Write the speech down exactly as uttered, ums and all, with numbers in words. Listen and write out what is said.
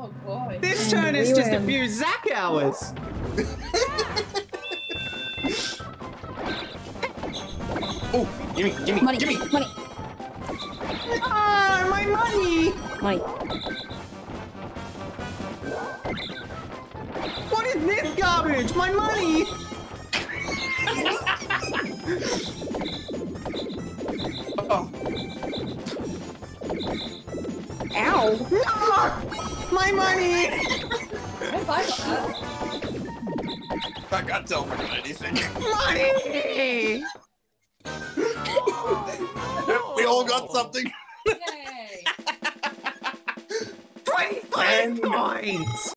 Oh boy. This turn is just a few Zack hours. Oh, gimme, gimme, Money, gimme. money, Ah, my money. money. What is this garbage? My money. Oh, Ow. Ah, my money. High five on that. I got to open anything. Money. We all got something. Yay! twenty-five points.